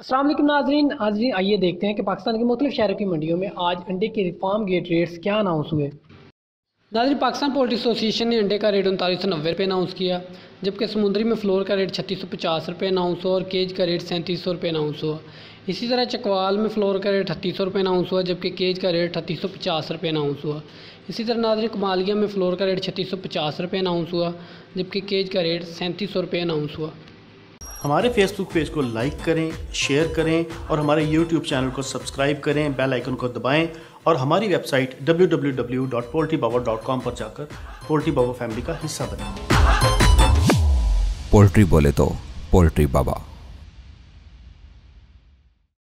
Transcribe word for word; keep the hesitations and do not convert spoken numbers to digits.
अस्सलाम वालेकुम नाजरीन नाजरीन आइए देखते हैं कि पाकिस्तान के मुख्तलिफ शहरों की मंडियों में आज अंडे के फार्म गेट रेट्स क्या अनाउंस हुए। नाजरीन, पाकिस्तान पोल्ट्री एसोसिएशन ने अंडे का रेट उनतालीस सौ नब्बे रुपये अनाउंस किया, जबकि समुद्री में फ्लोर का रेट छत्तीस सौ पचास रुपये अनाउंस हुआ और केज का रेट सैंतीस सौ रुपये अनाउंस हुआ। इसी तरह चकवाल में फ्लोर का रेट अड़तीस सौ रुपये अनाउंस हुआ, जबकि केज का रेट अड़तीस सौ पचास रुपये अनाउंस हुआ। इसी तरह नाजरीन कमालिया में फ्लोर का रेट छत्तीस सौ पचास रुपये अनाउंस हुआ, जबकि केज का रेट सैंतीस सौ रुपये अनाउंस हुआ। हमारे फेसबुक पेज को लाइक करें, शेयर करें और हमारे यूट्यूब चैनल को सब्सक्राइब करें, बेल आइकन को दबाएं और हमारी website W W W dot poultry Baba dot com पर जाकर पोल्ट्री बाबा फैमिली का हिस्सा बनें। पोल्ट्री बोले तो पोल्ट्री बाबा।